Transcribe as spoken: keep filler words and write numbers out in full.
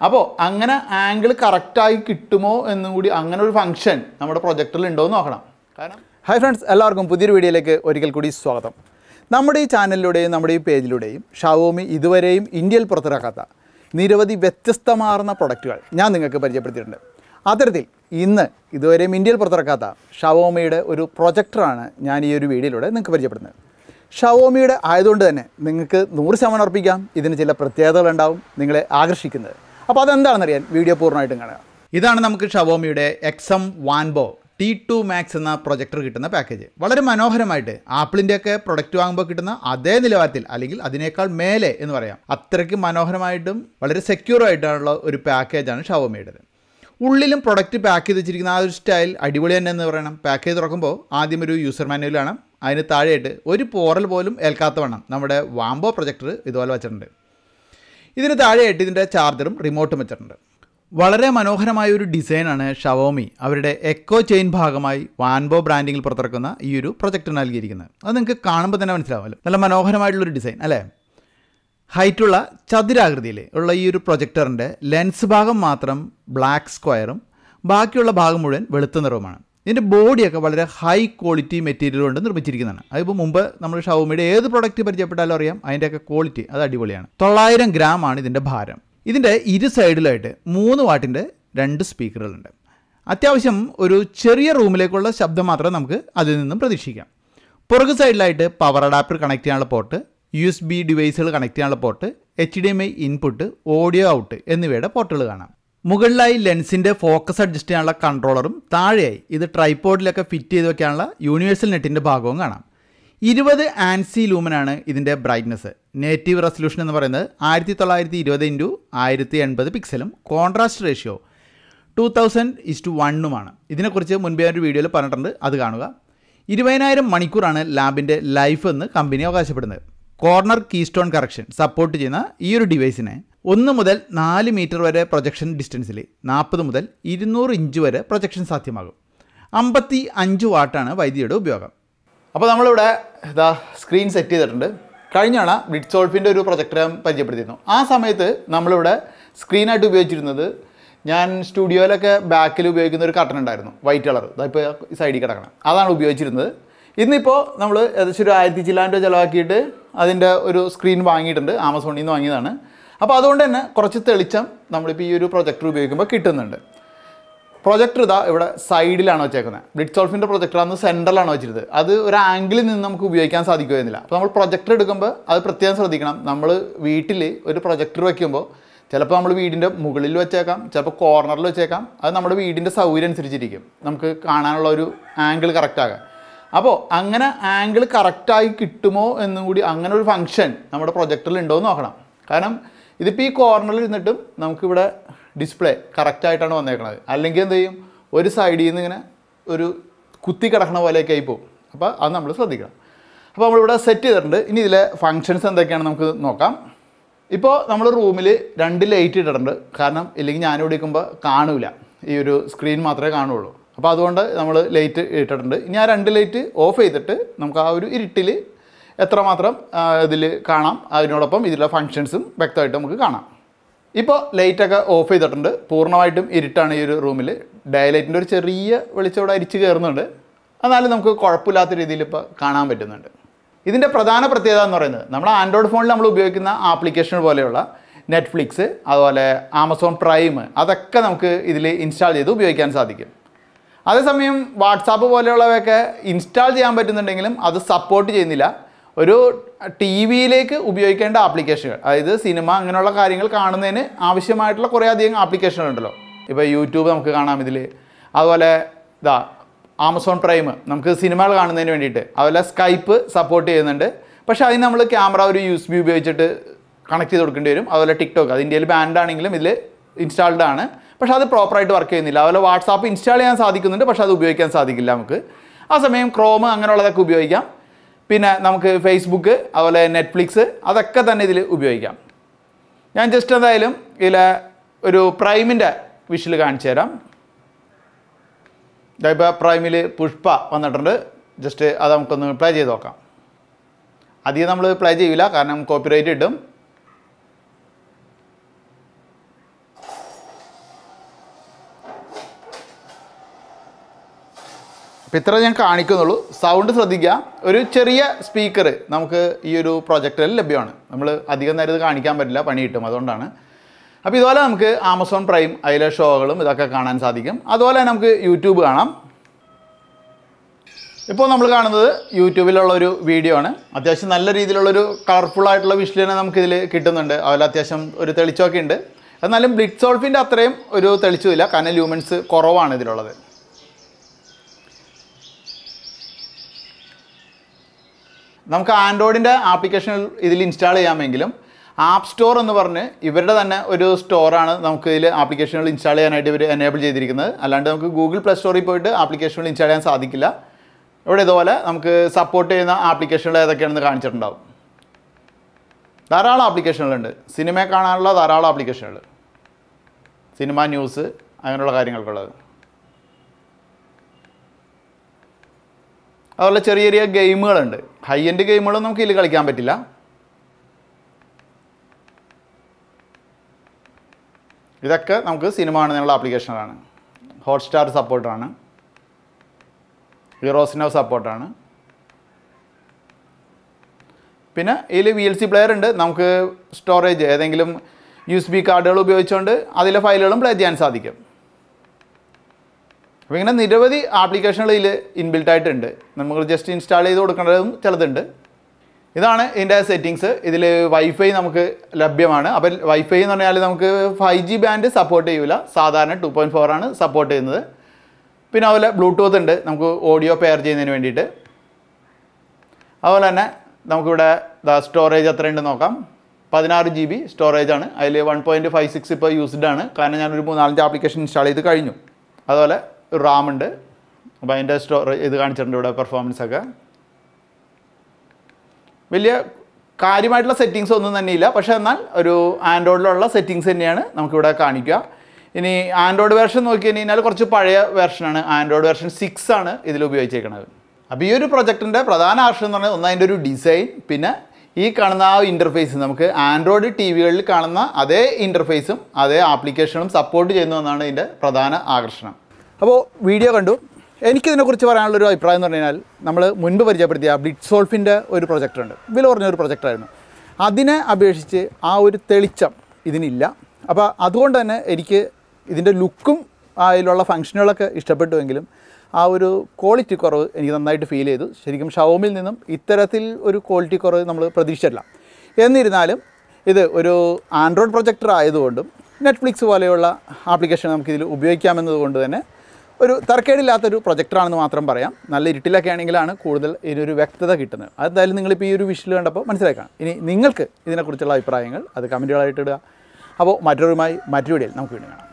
അപ്പോൾ അങ്ങനെ ആംഗിൾ കറക്റ്റായി കിട്ടുമോ എന്നും കൂടി അങ്ങനെ ഒരു ഫംഗ്ഷൻ നമ്മുടെ പ്രൊജക്ടറിൽ ഉണ്ടോ എന്ന് നോക്കണം. കാരണം ഹായ് ഫ്രണ്ട്സ്, എല്ലാവർക്കും പുതിയൊരു വീഡിയോയിലേക്ക് ഒരിക്കൽ കൂടി സ്വാഗതം. നമ്മുടെ ഈ ചാനലിലൂടെയും നമ്മുടെ ഈ പേജിലൂടെയും ഷവോമി ഇതുവരെയും ഇന്ത്യയിൽ പുറത്തിറക്കാത്ത നിരവധി വ്യത്യസ്തമാർന്ന പ്രൊഡക്റ്റുകൾ ഞാൻ നിങ്ങൾക്ക് പരിചയപ്പെടുത്തിയിട്ടുണ്ട്. അത്തരത്തിൽ ഇന്ന് ഇതുവരെയും ഇന്ത്യയിൽ പുറത്തിറക്കാത്ത ഷവോമിയുടെ ഒരു പ്രൊജക്ടറാണ് ഞാൻ ഈ ഒരു വീഡിയോയിലൂടെ നിങ്ങൾക്ക് പരിചയപ്പെടുന്നത്. ഷവോമിയുടെ ആയതുകൊണ്ട് തന്നെ നിങ്ങൾക്ക് നൂറ് ശതമാനം ഉറപ്പിക്കാം ഇതിന് ചില പ്രത്യേകതകളുണ്ടാവും നിങ്ങളെ ആകർഷിക്കുന്നത്. അപ്പോൾ അതെന്താണെന്നറിയാൻ വീഡിയോ പൂർണ്ണമായിട്ടും കാണുക. ഇതാണ് നമുക്ക് ഷവോമിയുടെ X M Wanbo T two Max എന്ന പ്രൊജക്ടർ കിട്ടുന്ന പാക്കേജ്. വളരെ മനോഹരമായിട്ട് ആപ്പിളിൻ്റെയൊക്കെ പ്രൊഡക്റ്റ് വാങ്ങുമ്പോൾ കിട്ടുന്ന അതേ നിലവാരത്തിൽ അല്ലെങ്കിൽ അതിനേക്കാൾ മേലെ എന്ന് പറയാം, അത്രയ്ക്ക് മനോഹരമായിട്ടും വളരെ സെക്യൂർ ആയിട്ടുള്ള ഒരു പാക്കേജാണ് ഷവോമിയുടേത്. ഉള്ളിലും പ്രൊഡക്റ്റ് പാക്ക് ചെയ്ത് വെച്ചിരിക്കുന്ന ആ ഒരു സ്റ്റൈൽ അടിപൊളി തന്നെ എന്ന് പറയണം. പാക്ക് ചെയ്ത് തുറക്കുമ്പോൾ ആദ്യം ഒരു യൂസർ മാനുവൽ കാണാം. അതിന് താഴെയായിട്ട് ഒരു പോറൽ പോലും ഏൽക്കാത്ത വണ്ണം നമ്മുടെ വാംബോ പ്രൊജക്ടർ ഇതുപോലെ വെച്ചിട്ടുണ്ട്. ഇതിന് താഴെയായിട്ട് ഇതിൻ്റെ ചാർജറും റിമോട്ടും വെച്ചിട്ടുണ്ട്. വളരെ മനോഹരമായ ഒരു ഡിസൈനാണ് ഷവോമി അവരുടെ എക്കോ ചെയിൻ ഭാഗമായി വാൻബോ ബ്രാൻഡിങ്ങിൽ പുറത്തിറക്കുന്ന ഈ ഒരു പ്രൊജക്ടർ നൽകിയിരിക്കുന്നത്. അത് നിങ്ങൾക്ക് കാണുമ്പോൾ തന്നെ മനസ്സിലാവുമല്ലോ, നല്ല മനോഹരമായിട്ടുള്ളൊരു ഡിസൈൻ അല്ലേ. ഹൈറ്റുള്ള ചതുരാകൃതിയിൽ ഉള്ള ഈ ഒരു പ്രൊജക്ടറിൻ്റെ ലെൻസ് ഭാഗം മാത്രം ബ്ലാക്ക് സ്ക്വയറും ബാക്കിയുള്ള ഭാഗം മുഴുവൻ വെളുത്ത നിറവുമാണ്. ഇതിൻ്റെ ബോഡിയൊക്കെ വളരെ ഹൈ ക്വാളിറ്റി മെറ്റീരിയൽ കൊണ്ട് നിർമ്മിച്ചിരിക്കുന്നതാണ്. അതിപ്പോൾ മുമ്പ് നമ്മൾ ഷവോമിയുടെ ഏത് പ്രൊഡക്റ്റ് പരിചയപ്പെട്ടാലും അറിയാം അതിൻ്റെയൊക്കെ ക്വാളിറ്റി അത് അടിപൊളിയാണ്. തൊള്ളായിരം ഗ്രാം ആണ് ഇതിൻ്റെ ഭാരം. ഇതിൻ്റെ ഇരു സൈഡിലായിട്ട് മൂന്ന് വാട്ടിൻ്റെ രണ്ട് സ്പീക്കറുകളുണ്ട്. അത്യാവശ്യം ഒരു ചെറിയ റൂമിലേക്കുള്ള ശബ്ദം മാത്രമേ നമുക്ക് അതിൽ നിന്നും പ്രതീക്ഷിക്കാം. പുറകു സൈഡിലായിട്ട് പവർ അഡാപ്റ്റർ കണക്ട് ചെയ്യാനുള്ള പോർട്ട്, യു എസ് ബി ഡിവൈസുകൾ കണക്ട് ചെയ്യാനുള്ള port, H D M I input, audio out എന്നിവയുടെ പോർട്ടുകൾ കാണാം. മുകളിലായി ലെൻസിൻ്റെ ഫോക്കസ് അഡ്ജസ്റ്റ് ചെയ്യാനുള്ള കൺട്രോളറും താഴെയായി ഇത് ട്രൈപോഡിലൊക്കെ ഫിറ്റ് ചെയ്ത് വയ്ക്കാനുള്ള യൂണിവേഴ്സൽ നെറ്റിൻ്റെ ഭാഗവും കാണാം. ഇരുപത് ആൻസി ലൂമനാണ് ഇതിൻ്റെ ബ്രൈറ്റ്നസ്. നേറ്റീവ് റെസൊല്യൂഷൻ എന്ന് പറയുന്നത് ആയിരത്തി തൊള്ളായിരത്തി ഇരുപത് ഇൻറ്റു ആയിരത്തി എൺപത് പിക്സലും contrast ratio two thousand is two വണ്ണുമാണ്. ഇതിനെക്കുറിച്ച് മുൻപേ ഒരു വീഡിയോയിൽ പറഞ്ഞിട്ടുണ്ട്, അത് കാണുക. ഇരുപതിനായിരം മണിക്കൂറാണ് ലാബിൻ്റെ ലൈഫ് എന്ന് കമ്പനി അവകാശപ്പെടുന്നത്. കോർണർ കീസ്റ്റോൺ കറക്ഷൻ സപ്പോർട്ട് ചെയ്യുന്ന ഈ ഒരു ഡിവൈസിനെ ഒന്ന് മുതൽ നാല് മീറ്റർ വരെ പ്രൊജക്ഷൻ ഡിസ്റ്റൻസിൽ നാൽപ്പത് മുതൽ ഇരുന്നൂറ് ഇഞ്ച് വരെ പ്രൊജക്ഷൻ സാധ്യമാകും. അമ്പത്തി അഞ്ച് വാട്ടാണ് വൈദ്യുതിയുടെ ഉപയോഗം. അപ്പോൾ നമ്മളിവിടെ ഇതാ സ്ക്രീൻ സെറ്റ് ചെയ്തിട്ടുണ്ട്. കഴിഞ്ഞാണ ബ്ലിറ്റ്സോൾഫിൻ്റെ ഒരു പ്രൊജക്ടർ ഞാൻ പരിചയപ്പെടുത്തിയിരുന്നു. ആ സമയത്ത് നമ്മളിവിടെ സ്ക്രീനായിട്ട് ഉപയോഗിച്ചിരുന്നത് ഞാൻ സ്റ്റുഡിയോയിലൊക്കെ ബാക്കിൽ ഉപയോഗിക്കുന്ന ഒരു കർട്ടൻ ഉണ്ടായിരുന്നു, വൈറ്റ് കളർ, അതിപ്പോൾ സൈഡിൽ കിടക്കണം, അതാണ് ഉപയോഗിച്ചിരുന്നത്. ഇന്നിപ്പോൾ നമ്മൾ ഏകദേശം ഒരു ആയിരത്തി ചില്ലാൻ്റെ ചിലവാക്കിയിട്ട് അതിൻ്റെ ഒരു സ്ക്രീൻ വാങ്ങിയിട്ടുണ്ട്, ആമസോണിൽ നിന്ന് വാങ്ങിയതാണ്. അപ്പോൾ അതുകൊണ്ട് തന്നെ കുറച്ച് തെളിച്ചം നമ്മളിപ്പോൾ ഈ ഒരു പ്രൊജക്ടർ ഉപയോഗിക്കുമ്പോൾ കിട്ടുന്നുണ്ട്. പ്രൊജക്ടർ ഇതാ ഇവിടെ സൈഡിലാണ് വെച്ചേക്കുന്നത്. ബ്ലിറ്റ്സോൾഫിൻ്റെ പ്രൊജക്ടർ അന്ന് സെൻറ്ററിലാണ് വെച്ചിരുന്നത്. അത് ഒരു ആംഗിളിൽ നിന്ന് നമുക്ക് ഉപയോഗിക്കാൻ സാധിക്കുമായിരുന്നില്ല. അപ്പോൾ നമ്മൾ പ്രൊജക്ടർ എടുക്കുമ്പോൾ അത് പ്രത്യേകം ശ്രദ്ധിക്കണം. നമ്മൾ വീട്ടിൽ ഒരു പ്രൊജക്ടർ വയ്ക്കുമ്പോൾ ചിലപ്പോൾ നമ്മൾ വീടിൻ്റെ മുകളിൽ വെച്ചേക്കാം, ചിലപ്പോൾ കോർണറിൽ വെച്ചേക്കാം. അത് നമ്മുടെ വീടിൻ്റെ സൗകര്യം അനുസരിച്ചിരിക്കും നമുക്ക് കാണാനുള്ള ഒരു ആംഗിൾ കറക്റ്റാകാൻ. അപ്പോൾ അങ്ങനെ ആംഗിൾ കറക്റ്റായി കിട്ടുമോ എന്നും കൂടി അങ്ങനെ ഒരു ഫംഗ്ഷൻ നമ്മുടെ പ്രൊജക്ടറിൽ ഉണ്ടോ എന്ന് നോക്കണം. കാരണം ഇതിപ്പോൾ ഈ കോർണറിൽ ഇരുന്നിട്ടും നമുക്കിവിടെ ഡിസ്പ്ലേ കറക്റ്റായിട്ടാണ് വന്നേക്കണത്. അല്ലെങ്കിൽ എന്ത് ചെയ്യും, ഒരു സൈഡിൽ നിന്ന് ഇങ്ങനെ ഒരു കുത്തി കിടക്കണ പോലെയൊക്കെ ആയി പോകും. അപ്പോൾ അത് നമ്മൾ ശ്രദ്ധിക്കണം. അപ്പോൾ നമ്മളിവിടെ സെറ്റ് ചെയ്തിട്ടുണ്ട്. ഇനി ഇതിലെ ഫങ്ഷൻസ് എന്തൊക്കെയാണ് നമുക്ക് നോക്കാം. ഇപ്പോൾ നമ്മൾ റൂമിൽ രണ്ട് ലൈറ്റ് ഇട്ടിട്ടുണ്ട്. കാരണം ഇല്ലെങ്കിൽ ഞാനിവിടെ ഇരിക്കുമ്പോൾ കാണൂല, ഈ ഒരു സ്ക്രീൻ മാത്രമേ കാണുള്ളൂ. അപ്പോൾ അതുകൊണ്ട് നമ്മൾ ലൈറ്റ് ഇട്ടിട്ടുണ്ട്. ഇനി ആ രണ്ട് ലൈറ്റ് ഓഫ് ചെയ്തിട്ട് നമുക്ക് ആ ഒരു ഇരുട്ടിൽ എത്രമാത്രം ഇതിൽ കാണാം, അതിനോടൊപ്പം ഇതിലെ ഫങ്ഷൻസും വ്യക്തമായിട്ട് നമുക്ക് കാണാം. ഇപ്പോൾ ലൈറ്റൊക്കെ ഓഫ് ചെയ്തിട്ടുണ്ട്. പൂർണ്ണമായിട്ടും ഇരുട്ടാണ് ഈ ഒരു റൂമിൽ. ഡേ ലൈറ്റിൻ്റെ ഒരു ചെറിയ വെളിച്ചം ഇവിടെ അരിച്ച് കയറുന്നുണ്ട്. എന്നാലും നമുക്ക് കുഴപ്പമില്ലാത്ത രീതിയിൽ ഇപ്പോൾ കാണാൻ പറ്റുന്നുണ്ട്. ഇതിൻ്റെ പ്രധാന പ്രത്യേകത എന്ന് പറയുന്നത് നമ്മൾ ആൻഡ്രോയിഡ് ഫോണിൽ നമ്മൾ ഉപയോഗിക്കുന്ന ആപ്ലിക്കേഷൻ പോലെയുള്ള നെറ്റ്ഫ്ലിക്സ്, അതുപോലെ ആമസോൺ പ്രൈം, അതൊക്കെ നമുക്ക് ഇതിൽ ഇൻസ്റ്റാൾ ചെയ്ത് ഉപയോഗിക്കാൻ സാധിക്കും. അതേസമയം വാട്സാപ്പ് പോലെയുള്ളവയൊക്കെ ഇൻസ്റ്റാൾ ചെയ്യാൻ പറ്റുന്നുണ്ടെങ്കിലും അത് സപ്പോർട്ട് ചെയ്യുന്നില്ല. ഒരു ടി വിയിലേക്ക് ഉപയോഗിക്കേണ്ട ആപ്ലിക്കേഷനുകൾ, അതായത് സിനിമ അങ്ങനെയുള്ള കാര്യങ്ങൾ കാണുന്നതിന് ആവശ്യമായിട്ടുള്ള കുറേ അധികം ആപ്ലിക്കേഷനുകളുണ്ടല്ലോ. ഇപ്പോൾ യൂട്യൂബ് നമുക്ക് കാണാം ഇതിൽ, അതുപോലെ ഇതാ ആമസോൺ പ്രൈം നമുക്ക് സിനിമകൾ കാണുന്നതിന് വേണ്ടിയിട്ട്, അതുപോലെ സ്കൈപ്പ് സപ്പോർട്ട് ചെയ്യുന്നുണ്ട്. പക്ഷേ അതിന് നമ്മൾ ക്യാമറ ഒരു യു എസ് ബി ഉപയോഗിച്ചിട്ട് കണക്ട് ചെയ്ത് കൊടുക്കേണ്ടി വരും. അതുപോലെ ടിക്ടോക്ക് അത് ഇന്ത്യയിൽ ബാൻഡ് ആണെങ്കിലും ഇതിൽ ഇൻസ്റ്റാൾഡ് ആണ്, പക്ഷേ അത് പ്രോപ്പറായിട്ട് വർക്ക് ചെയ്യുന്നില്ല. അതുപോലെ വാട്സാപ്പ് ഇൻസ്റ്റാൾ ചെയ്യാൻ സാധിക്കുന്നുണ്ട്, പക്ഷേ അത് ഉപയോഗിക്കാൻ സാധിക്കില്ല നമുക്ക്. ആ സമയം ക്രോം അങ്ങനെയുള്ളതൊക്കെ ഉപയോഗിക്കാം. പിന്നെ നമുക്ക് ഫേസ്ബുക്ക്, അതുപോലെ നെറ്റ്ഫ്ലിക്സ്, അതൊക്കെ തന്നെ ഇതിൽ ഉപയോഗിക്കാം. ഞാൻ ജസ്റ്റ് എന്തായാലും ഇതിൽ ഒരു പ്രൈമിൻ്റെ വിഷ്വൽ കാണിച്ചു തരാം. ഇപ്പോൾ പ്രൈമിൽ പുഷ്പ വന്നിട്ടുണ്ട്. ജസ്റ്റ് അത് നമുക്കൊന്ന് പ്ലേ ചെയ്ത് നോക്കാം. അധികം നമ്മൾ പ്ലേ ചെയ്യില്ല, കാരണം കോപ്പിറൈറ്റ് കിട്ടും. അപ്പോൾ ഇത്ര ഞാൻ കാണിക്കുന്നുള്ളൂ. സൗണ്ട് ശ്രദ്ധിക്കുക. ഒരു ചെറിയ സ്പീക്കർ നമുക്ക് ഈ ഒരു പ്രൊജക്ടറിൽ ലഭ്യമാണ്. നമ്മൾ അധികം നേരം ഇത് കാണിക്കാൻ പറ്റില്ല, പണി കിട്ടും, അതുകൊണ്ടാണ്. അപ്പോൾ ഇതുപോലെ നമുക്ക് ആമസോൺ പ്രൈം അതിലെ ഷോകളും ഇതൊക്കെ കാണാൻ സാധിക്കും. അതുപോലെ തന്നെ നമുക്ക് യൂട്യൂബ് കാണാം. ഇപ്പോൾ നമ്മൾ കാണുന്നത് യൂട്യൂബിലുള്ള ഒരു വീഡിയോ ആണ്. അത്യാവശ്യം നല്ല രീതിയിലുള്ളൊരു കളർഫുള്ളായിട്ടുള്ള വിഷ്വൽ തന്നെ നമുക്കിതിൽ കിട്ടുന്നുണ്ട്. അതുപോലെ അത്യാവശ്യം ഒരു തെളിച്ചമൊക്കെ ഉണ്ട്. എന്നാലും ബ്ലിറ്റ്സോൾഫിൻ്റെ അത്രയും ഒരു തെളിച്ചമില്ല, കാരണം ലൂമൻസ് കുറവാണ് ഇതിലുള്ളത്. നമുക്ക് ആൻഡ്രോയിഡിൻ്റെ ആപ്ലിക്കേഷൻ ഇതിൽ ഇൻസ്റ്റാൾ ചെയ്യാമെങ്കിലും ആപ്പ് സ്റ്റോർ എന്ന് പറഞ്ഞ് ഇവരുടെ തന്നെ ഒരു സ്റ്റോറാണ് നമുക്ക് ഇതിൽ ആപ്ലിക്കേഷനുകൾ ഇൻസ്റ്റാൾ ചെയ്യാനായിട്ട് ഇവർ എനേബിൾ ചെയ്തിരിക്കുന്നത്. അല്ലാണ്ട് നമുക്ക് ഗൂഗിൾ പ്ലേ സ്റ്റോറിൽ പോയിട്ട് ആപ്ലിക്കേഷനുകൾ ഇൻസ്റ്റാൾ ചെയ്യാൻ സാധിക്കില്ല. ഇവിടെ ഇതുപോലെ നമുക്ക് സപ്പോർട്ട് ചെയ്യുന്ന ആപ്ലിക്കേഷനുകൾ ഏതൊക്കെയാണെന്ന് കാണിച്ചിട്ടുണ്ടാവും. ധാരാളം ആപ്ലിക്കേഷനുകളുണ്ട്. സിനിമ കാണാനുള്ള ധാരാളം ആപ്ലിക്കേഷനുകൾ, സിനിമ, ന്യൂസ്, അങ്ങനെയുള്ള കാര്യങ്ങൾക്കുള്ളത്. അതുപോലെ ചെറിയ ചെറിയ ഗെയിമുകളുണ്ട്. ഹൈ എൻഡ് ഗെയിമുകളും നമുക്ക് ഇതിൽ കളിക്കാൻ പറ്റില്ല. ഇതൊക്കെ നമുക്ക് സിനിമ കാണുന്നതിനുള്ള ആപ്ലിക്കേഷനുകളാണ്. ഹോട്ട്സ്റ്റാർ സപ്പോർട്ടാണ്, ഹീറോസിനോ സപ്പോർട്ടാണ്. പിന്നെ ഇതിൽ വി എൽ സി പ്ലെയർ ഉണ്ട്. നമുക്ക് സ്റ്റോറേജ് ഏതെങ്കിലും യു എസ് ബി കാർഡുകൾ ഉപയോഗിച്ചുകൊണ്ട് അതിലെ ഫയലുകളും പ്ലേ ചെയ്യാൻ സാധിക്കും. അപ്പോൾ ഇങ്ങനെ നിരവധി ആപ്ലിക്കേഷനുകൾ ഇതിൽ ഇൻബിൽട്ട് ആയിട്ടുണ്ട്. നമുക്ക് ജസ്റ്റ് ഇൻസ്റ്റാൾ ചെയ്ത് കൊടുക്കേണ്ടതും ചിലതുണ്ട്. ഇതാണ് ഇതിൻ്റെ സെറ്റിങ്സ്. ഇതിൽ വൈഫൈ നമുക്ക് ലഭ്യമാണ്. അപ്പോൾ വൈഫൈ എന്ന് പറഞ്ഞാൽ നമുക്ക് ഫൈവ് ജി ബാൻഡ് സപ്പോർട്ട് ചെയ്യില്ല, സാധാരണ ടു പോയിൻറ്റ് ഫോർ ആണ് സപ്പോർട്ട് ചെയ്യുന്നത്. പിന്നെ അതുപോലെ ബ്ലൂടൂത്ത് ഉണ്ട്, നമുക്ക് ഓഡിയോ പെയർ ചെയ്യുന്നതിന് വേണ്ടിയിട്ട്. അതുപോലെ തന്നെ നമുക്കിവിടെ സ്റ്റോറേജ് എത്രയുണ്ട് നോക്കാം. പതിനാറ് ജി ബി സ്റ്റോറേജാണ്. അതിൽ വൺ പോയിൻറ്റ് ഫൈവ് സിക്സ് ഇപ്പോൾ യൂസ്ഡ് ആണ്, കാരണം ഞാനൊരു മൂന്നാലഞ്ച് ആപ്ലിക്കേഷൻ ഇൻസ്റ്റാൾ ചെയ്ത് കഴിഞ്ഞു. അതുപോലെ റാം ഉണ്ട്. അപ്പോൾ അതിൻ്റെ സ്റ്റോറേജ് ഇത് കാണിച്ചിട്ടുണ്ട് ഇവിടെ, പെർഫോമൻസൊക്കെ. വലിയ കാര്യമായിട്ടുള്ള സെറ്റിങ്സ് ഒന്നും തന്നെയില്ല, പക്ഷേ എന്നാൽ ഒരു ആൻഡ്രോയിഡിലുള്ള സെറ്റിങ്സ് തന്നെയാണ് നമുക്കിവിടെ കാണിക്കുക. ഇനി ആൻഡ്രോയിഡ് വേർഷൻ നോക്കി കഴിഞ്ഞാൽ കുറച്ച് പഴയ വേർഷനാണ്. ആൻഡ്രോയിഡ് വേർഷൻ സിക്സ് ആണ് ഇതിൽ ഉപയോഗിച്ചേക്കുന്നത്. അപ്പോൾ ഈ ഒരു പ്രൊജക്ടിൻ്റെ പ്രധാന ആകർഷണം എന്ന് പറഞ്ഞാൽ ഒന്ന് അതിൻ്റെ ഒരു ഡിസൈൻ, പിന്നെ ഈ കാണുന്ന ആ ഇൻ്റർഫേസ് നമുക്ക് ആൻഡ്രോയിഡ് ടി വികളിൽ കാണുന്ന അതേ ഇൻ്റർഫേസും അതേ ആപ്ലിക്കേഷനും സപ്പോർട്ട് ചെയ്യുന്നു എന്നാണ് ഇതിൻ്റെ പ്രധാന ആകർഷണം. അപ്പോൾ വീഡിയോ കണ്ടു. എനിക്കിതിനെക്കുറിച്ച് പറയാനുള്ളൊരു അഭിപ്രായം എന്ന് പറഞ്ഞു കഴിഞ്ഞാൽ, നമ്മൾ മുൻപ് പരിചയപ്പെടുത്തിയ ബ്ലിറ്റ്സോൾഫിൻ്റെ ഒരു പ്രൊജക്ടറുണ്ട്, വില കുറഞ്ഞൊരു പ്രൊജക്ടറായിരുന്നു. അതിനെ അപേക്ഷിച്ച് ആ ഒരു തെളിച്ചം ഇതിനില്ല. അപ്പോൾ അതുകൊണ്ട് തന്നെ എനിക്ക് ഇതിൻ്റെ ലുക്കും അതിലുള്ള ഫങ്ഷനുകളൊക്കെ ഇഷ്ടപ്പെട്ടുവെങ്കിലും ആ ഒരു ക്വാളിറ്റി കുറവ് എനിക്ക് നന്നായിട്ട് ഫീൽ ചെയ്തു. ശരിക്കും ഷവോമിയിൽ നിന്നും ഇത്തരത്തിൽ ഒരു ക്വാളിറ്റി കുറവ് നമ്മൾ പ്രതീക്ഷിച്ചില്ല. എന്നിരുന്നാലും ഇത് ഒരു ആൻഡ്രോയിഡ് പ്രൊജക്ടർ ആയതുകൊണ്ടും നെറ്റ്ഫ്ലിക്സ് പോലെയുള്ള ആപ്ലിക്കേഷൻ നമുക്കിതിൽ ഉപയോഗിക്കാമെന്നതുകൊണ്ട് തന്നെ ഒരു തരക്കേടില്ലാത്തൊരു പ്രൊജക്ടറാണെന്ന് മാത്രം പറയാം. നല്ല ഇരുട്ടിലൊക്കെ ആണെങ്കിലാണ് കൂടുതൽ ഇതിനൊരു വ്യക്തത കിട്ടുന്നത്. അതെന്തായാലും നിങ്ങളിപ്പോൾ ഈ ഒരു വിഷ്വൽ കണ്ടപ്പോൾ മനസ്സിലാക്കാം. ഇനി നിങ്ങൾക്ക് ഇതിനെക്കുറിച്ചുള്ള അഭിപ്രായങ്ങൾ അത് കമൻറ്റുകളായിട്ട് ഇടുക. അപ്പോൾ മറ്റൊരുമായി മറ്റൊരു വീഡിയോയിൽ നമുക്ക് വീണ്ടും കാണാം.